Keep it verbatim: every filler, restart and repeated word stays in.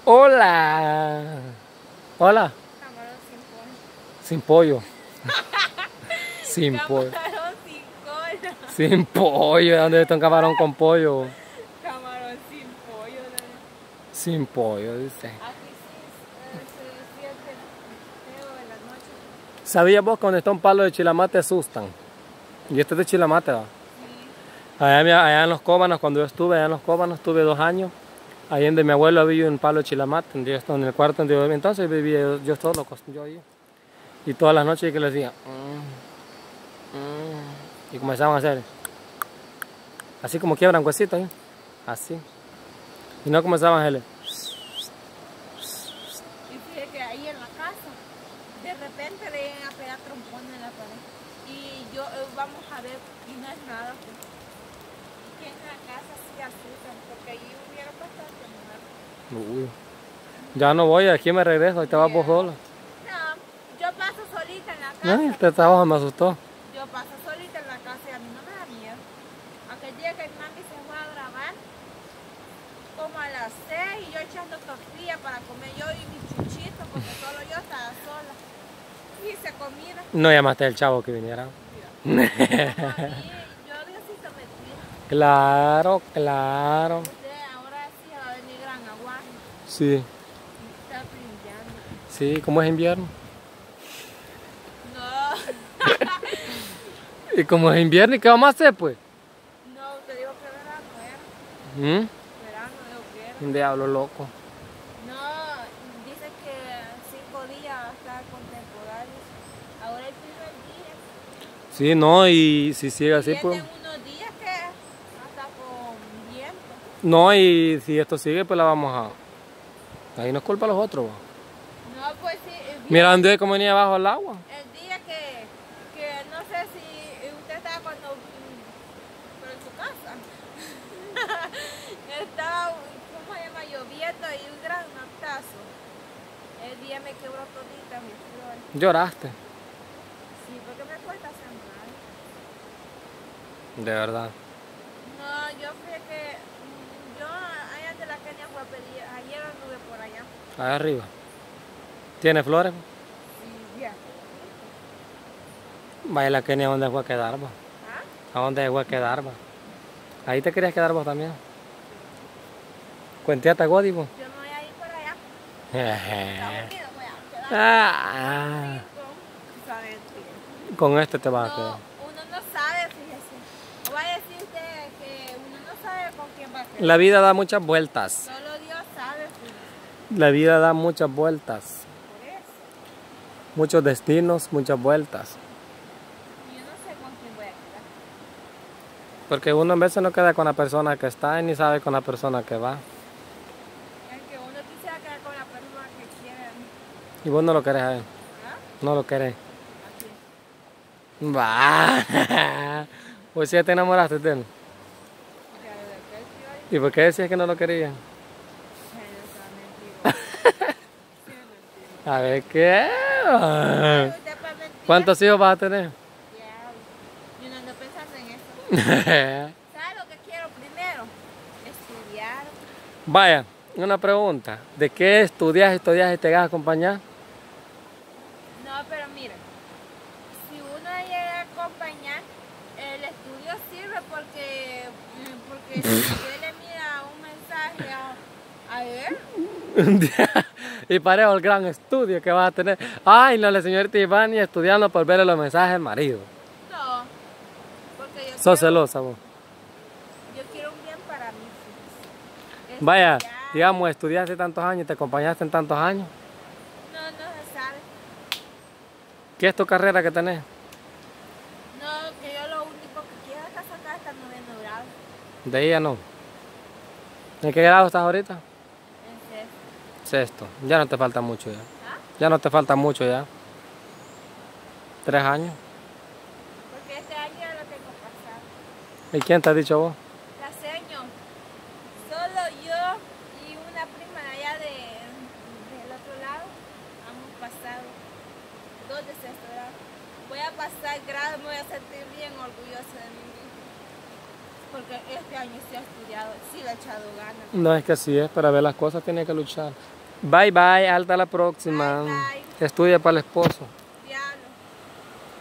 Hola. Hola. Camarón sin Sin pollo. Sin cola. pollo. Camarón sin cola. Sin pollo. ¿De dónde está un camarón con pollo? Camarón sin pollo. ¿No? Sin pollo, dice. Aquí sí eh, se siente feo en la noche. ¿Sabías vos que cuando está un palo de chilamate asustan? Y este es de chilamate, va. Sí. Allá, en mi- allá en los Cóbanos, cuando yo estuve, allá en los Cóbanos, estuve dos años. Ahí donde mi abuelo había un palo de chilamate, donde yo estaba en el cuarto donde yo vivía. Entonces vivía yo, yo solo, yo ahí. Y todas las noches que les decía, "Mm, mm", y comenzaban a hacer, así como quiebran huesitos, ¿eh? Así. Y no comenzaban a hacerle. Y fíjate que ahí en la casa, de repente le llegan a pegar trompones en la pared. Y yo, eh, vamos a ver, y no es nada. Pues. Y que en la casa sí asustan, porque ahí hubiera bastante muerto. Uy. Ya no voy, aquí me regreso, ahí te vas vos sola. No, yo paso solita en la casa. Ay, este trabajo me asustó. Yo paso solita en la casa y a mí no me da miedo. Aquel día que mi mami se fue a grabar, como a las seis, y yo echando tortilla para comer yo y mis chuchitos, porque solo yo estaba sola. Y se comida. No llamaste al chavo que viniera. A mí, yo Diosito me cuida. Claro, claro. Usted ahora sí va a venir gran aguaje. Sí, Está brillando. sí, como es invierno. No, Y como es invierno, ¿y qué vamos a hacer, pues? no, te digo que verano era. ¿Mm? Verano digo que era. Un diablo loco. No, dice que cinco días va a estar con temporales. Ahora el primer día. Sí, no, y si sigue así, pues. Vienen unos días que hasta con viento. No, y si esto sigue, pues la vamos a. Ahí no es culpa de los otros, va. No, pues sí. eh, Mira, viene ¿dónde cómo venía bajo el agua? el día que, que no sé si usted estaba cuando mm, por en su casa. Estaba, ¿cómo se llama? Lloviendo y un gran notazo. El día me quebró todita mi flor. Lloraste, Sí, porque me cuesta sembrar. de verdad. No, yo fui que mm, yo allá de la Kenia fue a pedir, ayer anduve por allá. Allá arriba. ¿Tiene flores? Sí, ya. Vaya la Kenia, ¿a dónde fue a quedar, va? ¿Ah? ¿A dónde fue a quedar, va? Ahí te querías quedar vos también. Cuenteate a Godi, vos. Yo me voy a ir por allá. Jeje. Está bonito, voy a quedar. Ah, Rico. Sabe bien. con este te vas a No, quedar. uno no sabe, fíjese. O va a decir usted que uno no sabe con quién va a quedar. La vida da muchas vueltas. Solo Dios sabe, fíjese. La vida da muchas vueltas. Por eso. Muchos destinos, muchas vueltas. Y yo no sé con quién voy a quedar. Porque uno a veces no queda con la persona que está y ni sabe con la persona que va. Es que uno quisiera quedar con la persona que quiere. Y vos no lo querés a él. ¿Ah? No lo querés. Así. Va. Pues si ya te enamoraste de él. Ya de verdad, sí, ¿Y por qué decías que no lo querías? A ver qué. ¿Cuántos hijos vas a tener? Yo no ando pensando en eso. ¿Sabes lo que quiero primero? Estudiar. Vaya, una pregunta. ¿De qué estudias, estudias y te vas a acompañar? No, pero mira, si uno llega a acompañar, el estudio sirve porque, porque si usted le mira un mensaje a, a él, Y parejo el gran estudio que vas a tener. Ay, no, la señorita Ivani estudiando por ver los mensajes del marido. no, porque yo, Sos quiero, celosa vos. yo quiero un bien para mí. Vaya, Estudiar. digamos, estudiaste tantos años, te acompañaste en tantos años. No, no se sabe. ¿Qué es tu carrera que tenés? No, que yo lo único que quiero es sacar esta noveno grado. De ella no. ¿En qué grado estás ahorita? En sexto. Sexto. Ya no te falta mucho ya. ¿Ah? Ya no te falta mucho ya. Tres años. Porque este año ya lo tengo pasado. ¿Y quién te ha dicho vos? La seño, solo yo y una prima de allá de, del otro lado hemos pasado dos de sexto grado. Voy a pasar grado, me voy a sentir bien orgullosa de mí misma. porque este año sí ha estudiado, sí le ha echado ganas. No, es que así es, para ver las cosas tiene que luchar. Bye bye, hasta la próxima. Bye, bye. Estudia para el esposo.